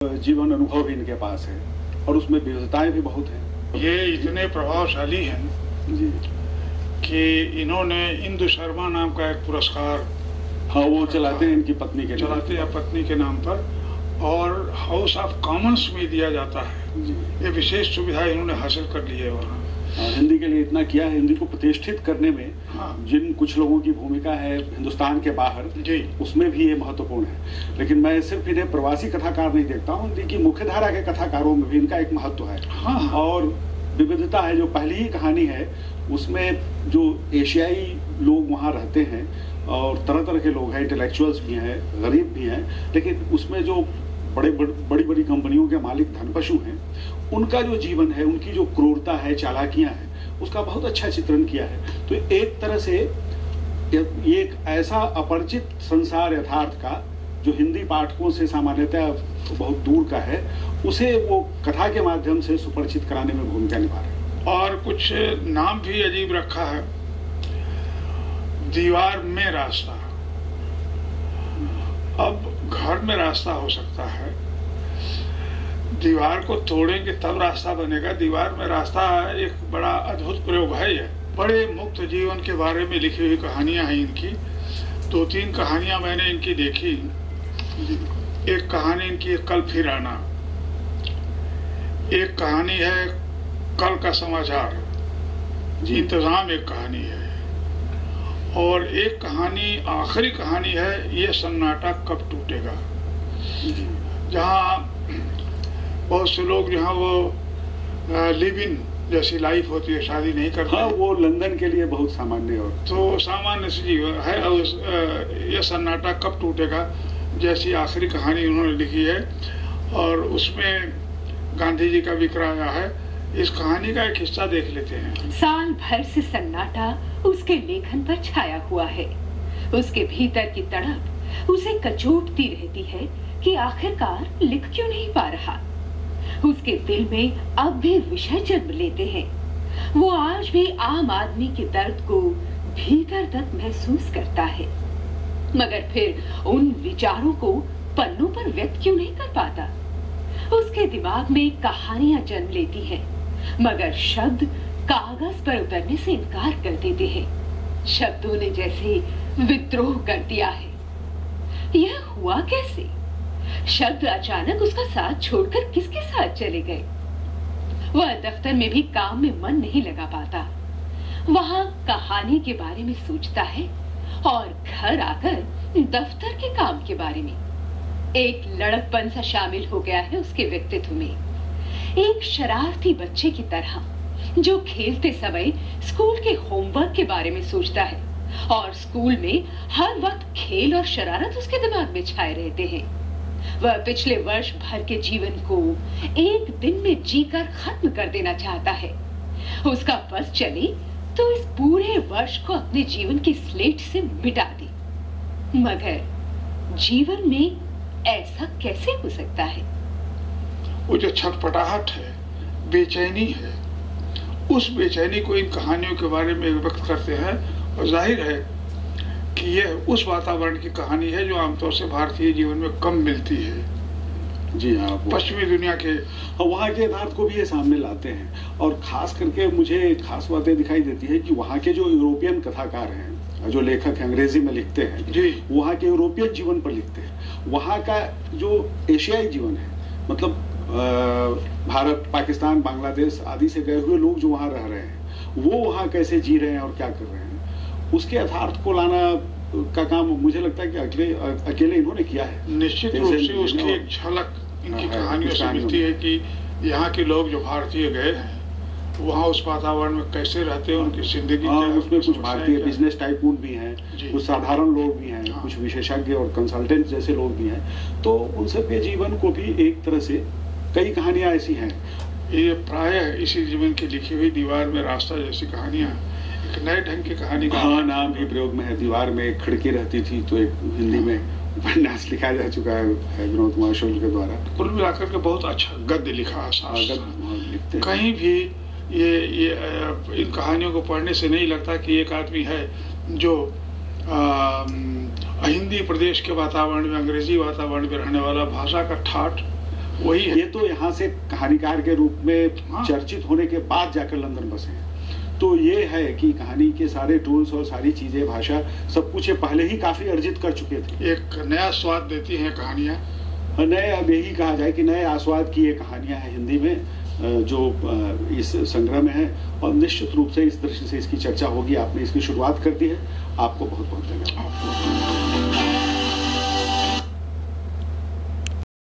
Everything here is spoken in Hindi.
जीवन अनुभव भी इनके पास है और उसमें विविधताएं भी बहुत हैं। ये इतने प्रभावशाली हैं जी कि इन्होंने इंदु शर्मा नाम का एक पुरस्कार वो चलाते हैं इनकी पत्नी के चलाते हैं पत्नी के नाम पर, और हाउस ऑफ कॉमन्स में दिया जाता है। ये विशेष सुविधा इन्होंने हासिल कर ली है वहाँ। हिंदी के लिए इतना किया है, हिंदी को प्रतिष्ठित करने में जिन कुछ लोगों की भूमिका है हिंदुस्तान के बाहर जी उसमें भी ये महत्वपूर्ण है। लेकिन मैं सिर्फ इन्हें प्रवासी कथाकार नहीं देखता हूँ, हिंदी की मुख्य धारा के कथाकारों में भी इनका एक महत्व है और विविधता है। जो पहली ही कहानी है उसमें जो एशियाई लोग वहाँ रहते हैं और तरह तरह के लोग हैं, इंटेलेक्चुअल्स भी हैं, गरीब भी हैं, लेकिन उसमें जो बड़ी बड़ी कंपनियों के मालिक धनपशु हैं उनका जो जीवन है, उनकी जो क्रूरता है, चालाकियां हैं, उसका बहुत अच्छा चित्रण किया है। तो एक तरह से ये एक ऐसा अपरिचित संसार यथार्थ का जो हिंदी पाठकों से सामान्यतः बहुत दूर का है, उसे वो कथा के माध्यम से सुपरिचित कराने में भूमिका निभा रहे हैं। और कुछ नाम भी अजीब रखा है, दीवार में रास्ता। अब घर में रास्ता हो सकता है, दीवार को तोड़ेंगे तब रास्ता बनेगा। दीवार में रास्ता एक बड़ा अद्भुत प्रयोग है। ये बड़े मुक्त जीवन के बारे में लिखी हुई कहानियां हैं इनकी। 2-3 कहानियां मैंने इनकी देखी। एक कहानी इनकी है कल फिर आना, एक कहानी है कल का समाचार, इंतजाम एक कहानी है, और एक कहानी आखिरी कहानी है ये सन्नाटा कब टूटेगा। जहाँ बहुत से लोग जहाँ वो लिव इन जैसी लाइफ होती है, शादी नहीं करते। वो लंदन के लिए बहुत सामान्य और तो सामान्य सी जीवन है। ये सन्नाटा कब टूटेगा जैसी आखिरी कहानी उन्होंने लिखी है और उसमें गांधी जी का जिक्र आया है। इस कहानी का एक हिस्सा देख लेते हैं। साल भर से सन्नाटा उसके लेखन पर छाया हुआ है। उसके भीतर की तड़प उसे कचोटती रहती है कि आखिरकार लिख क्यों नहीं पा रहा। उसके दिल में अब भी विषय जन्म लेते हैं। वो आज भी आम आदमी के दर्द को भीतर तक महसूस करता है, मगर फिर उन विचारों को पन्नों पर व्यक्त क्यों नहीं कर पाता। उसके दिमाग में कहानियां जन्म लेती हैं, मगर शब्द कागज पर उतरने से इनकार कर देते हैं। शब्दों ने जैसे विद्रोह कर दिया है। यह हुआ कैसे? शब्द अचानक उसका साथ छोड़कर किसके साथ चले गए? वह दफ्तर में भी काम में मन नहीं लगा पाता। वहां कहानी के बारे में सोचता है और घर आकर दफ्तर के काम के बारे में। एक लड़कपन सा शामिल हो गया है उसके व्यक्तित्व में। एक शरारती बच्चे की तरह जो खेलते समय स्कूल के होमवर्क के बारे में सोचता है और स्कूल में हर वक्त खेल और शरारत उसके दिमाग में छाए रहते हैं। वह पिछले वर्ष भर के जीवन को एक दिन में जीकर खत्म कर देना चाहता है। उसका बस चले तो इस पूरे वर्ष को अपने जीवन की स्लेट से मिटा दे, मगर जीवन में ऐसा कैसे हो सकता है? वो जो छटपटाहट है, बेचैनी है, उस बेचैनी को इन कहानियों के बारे में व्यक्त करते हैं। और जाहिर है कि यह उस वातावरण की कहानी है जो आमतौर से भारतीय जीवन में कम मिलती है। जी हाँ, पश्चिमी दुनिया के वहाँ के यथार्थ को भी ये सामने लाते हैं। और खास करके मुझे खास बातें दिखाई देती है कि वहाँ के जो यूरोपियन कथाकार हैं, जो लेखक अंग्रेजी में लिखते हैं जी, वहाँ के यूरोपियन जीवन पर लिखते हैं। वहाँ का जो एशियाई जीवन है, मतलब भारत, पाकिस्तान, बांग्लादेश आदि से गए हुए लोग जो वहाँ रह रहे हैं, वो वहाँ कैसे जी रहे हैं और क्या कर रहे हैं, उसके यथार्थ को लाना का काम मुझे लगता है कि अकेले इन्होंने किया है। निश्चित रूप से उसकी एक झलक इनकी कहानियों से मिलती है कि यहाँ के लोग जो भारतीय गए हैं वहाँ उस वातावरण में कैसे रहते हैं, उनकी जिंदगी। उसमें कुछ भारतीय बिजनेस टाइकून भी हैं, कुछ साधारण लोग भी हैं, कुछ विशेषज्ञ और कंसल्टेंट जैसे लोग भी हैं। तो उन सबके जीवन को भी एक तरह से कई कहानियां ऐसी हैं। ये प्रायः इसी जीवन की लिखी हुई दीवार में रास्ता जैसी कहानियां एक नए ढंग की कहानी का नाम भी प्रयोग में है। दीवार में एक खिड़की रहती थी, तो एक हिंदी में उपन्यास लिखा जा चुका है विनोद कुमार शुक्ल के द्वारा। कुल मिलाकर के बहुत अच्छा गद्य लिखा है। कहीं भी ये इन कहानियों को पढ़ने से नहीं लगता कि एक आदमी है जो हिंदी प्रदेश के वातावरण में, अंग्रेजी वातावरण में रहने वाला, भाषा का ठाठ वही है। ये तो यहाँ से कहानीकार के रूप में चर्चित होने के बाद जाकर लंदन बसे हैं। तो ये है कि कहानी के सारे टूल्स और सारी चीजें, भाषा, सब कुछ ये पहले ही काफी अर्जित कर चुके थे। एक नया स्वाद देती हैं कहानियां। नए, अब यही कहा जाए कि नए आस्वाद की ये कहानियां हैं हिंदी में जो इस संग्रह में है, और निश्चित रूप से इस दृष्टि से इसकी चर्चा होगी। आपने इसकी शुरुआत कर दी है, आपको बहुत बहुत धन्यवाद।